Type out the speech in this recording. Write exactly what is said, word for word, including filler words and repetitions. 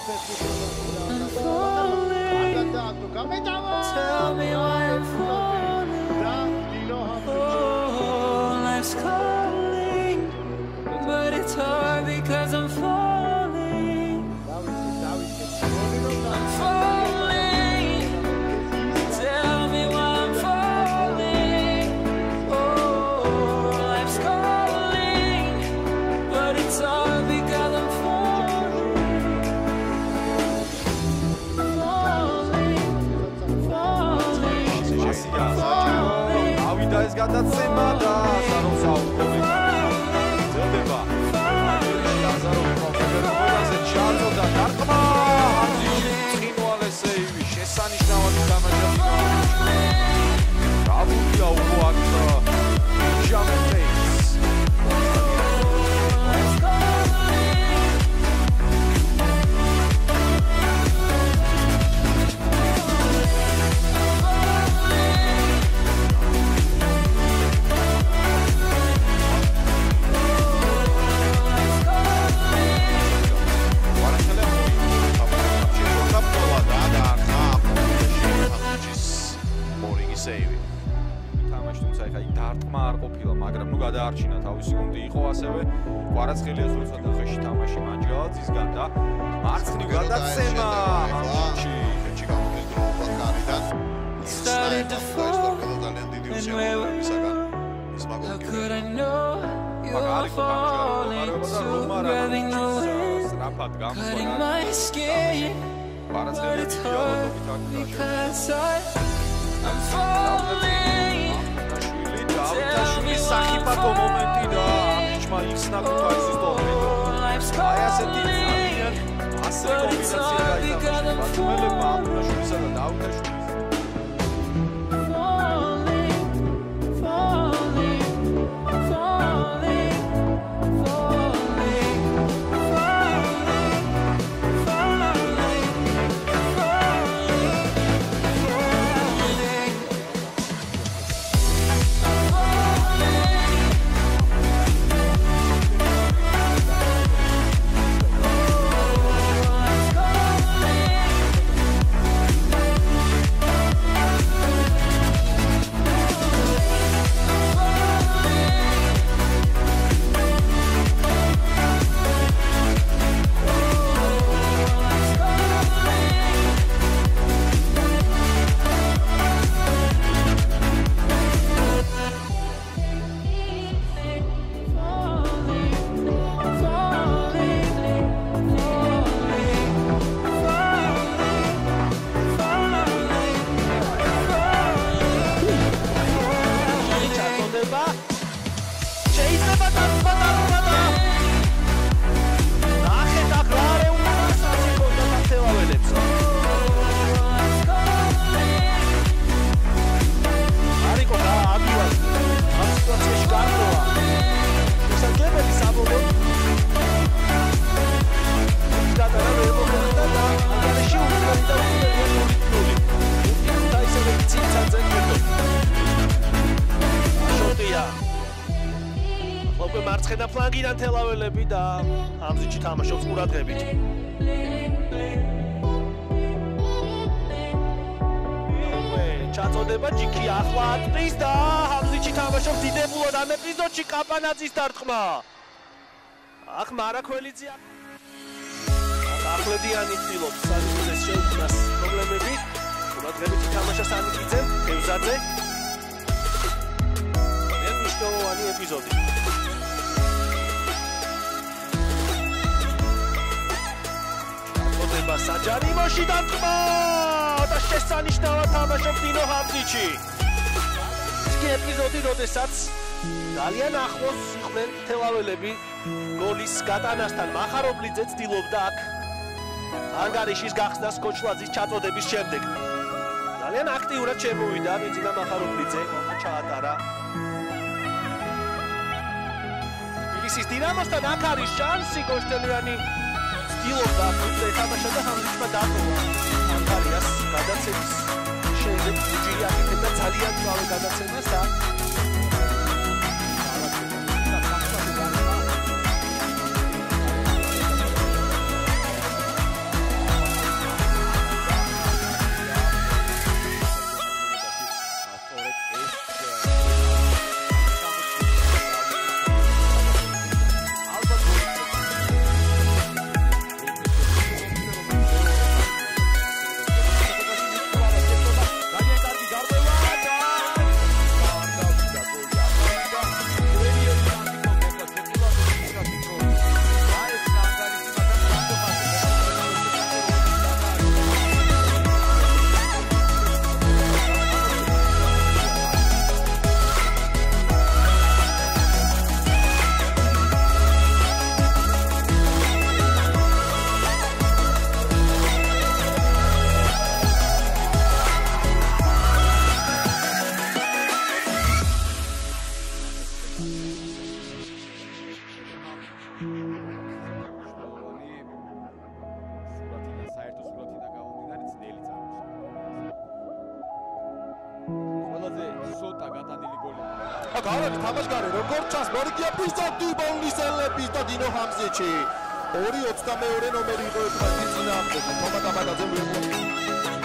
Tell me why I'm falling. Oh, life's calling, but it's hard because I'm falling. I'm falling. Tell me why I'm falling. Oh, life's calling, but it's hard because I'm falling. ეს გადაცემა და აზაროს აუგობი ძელდება აზაროს პროფესიონალზე ჩაწოდა დარტყმა წინვალესეივი შესანიშნავად გამარჯვება რავულია უფრო აქ ჯამპეის გადაარჩინა თავისი გუნდი იყო ასევე კვარაცხელიას როცა და ხეში თამაში მანჯგალაძის განდა მარცხნივ გადაცემა ამჩი ხეში გამოდის დროულად კარიდან Started to fall and where were you? How could I know you were falling too? Grabbing the wind, cutting my skin, but it's hard because I, I'm falling. Tell me why I'm falling. Oh, life's calling, but it's hard because I'm falling. მარცხენა ფლანგიდან თელაველები და ამზიჩი თამაშობს ყურადღებით. ჩაწოდება ჯიქი ახლა აწვის და ამზიჩი თამაშობს დიდებულად ამ ეპიზოდში კაპანაძის დარტყმა. ახ მარაქველიძე ახლებიანი ცდილობს სანიკიძეს შეუქმნას პრობლემები. ყურადღებით თამაშა სანიკიძემ ევზაძე. ძალიან მნიშვნელოვანი ეპიზოდი. საჯარიმოში დარტყმა და შესანიშნავად თამაშობს დინო ჰამზიჩი. ეს ეპიზოდი, როდესაც ძალიან ახლოს იყვნენ თელაველები გოლის გატანასთან. მახარობლიძე ცდილობდა აქ ანგარიშის გახსნას კოჩლაძის ჩაწოდების შემდეგ. ძალიან აქტიურად შემოვიდა მიძინა მახარობლიძე, ჩაატარა. თბილისის დინამოსთან აქ არის შანსი გოშტელიანი ცდილობდა ფუტე თამაშა და ჰამზიჩმა დატოვა ანკარიას გადაცემის შემდეგ ჯირი აკეთებდა ძალიან ძველ გადაცემას და ფაზაზე ცოტა გატანილი გოლი. აქ არ არის თამაშგარე, როგორც ჩანს, მორიგია პიზადი ბოლნისელების და დინო ჰამზიჩი. ორი ოცდამეორე ნომერი იყო ერთმანეთის წინააღმდეგ. თომა ტაბაკაძე მიიღო.